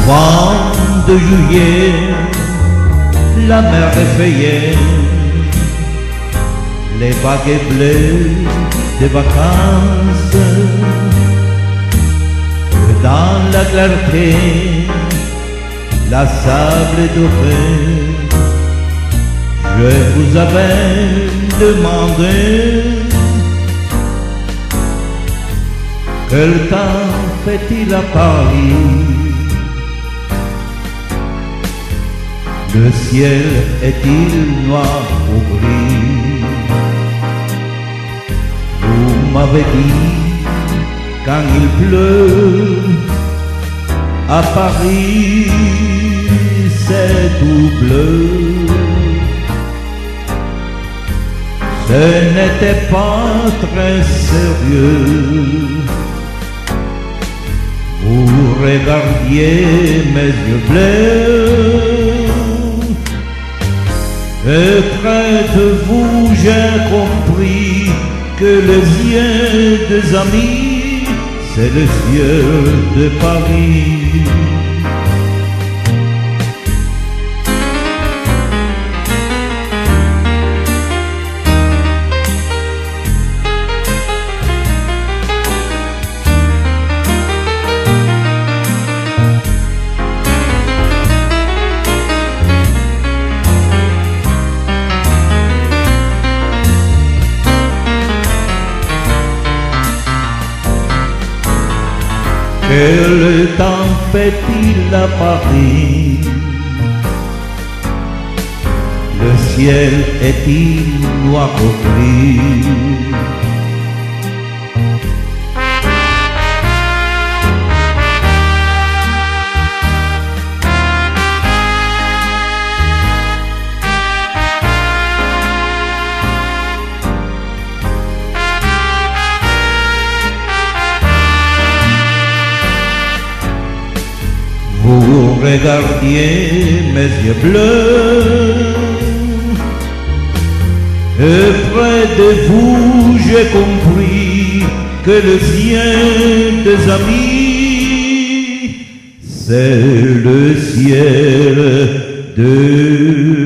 Vent de juillet, la mer effrayée, les vagues bleues des vacances. Dans la clarté, la sable doré, je vous avais demandé quel temps fait-il à Paris. Le ciel est-il noir ou gris? Vous m'avez dit quand il pleut à Paris, c'est tout bleu. Ce n'était pas très sérieux. Vous regardiez mes yeux bleus et près de vous j'ai compris que les yeux des amis, c'est le ciel de Paris. Quel temps fait-il à Paris? Le ciel est-il noir ou gris? Vous regardiez mes yeux bleus et près de vous j'ai compris que le ciel des amis, c'est le ciel de